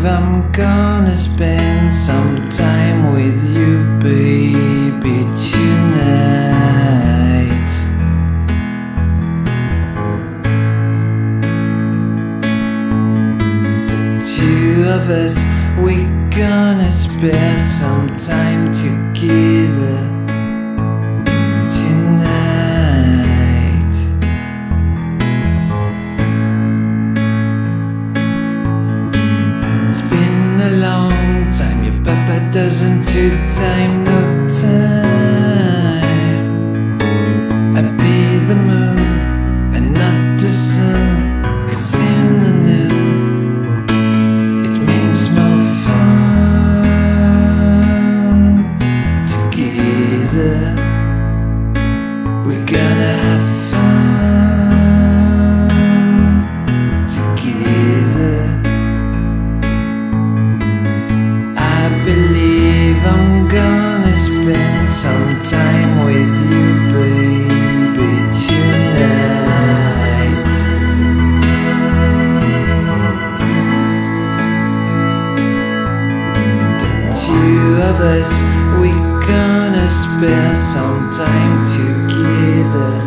I'm gonna spend some time with you, baby, tonight. The two of us, we're gonna spare some time together tonight. It's been a long time, your papa doesn't do time, no time. I'd be the moon and not the sun, 'cause in the noon it means more fun together. We're gonna have fun together. I believe I'm gonna spend some time with you, baby, tonight. The two of us, we're gonna spare some time together.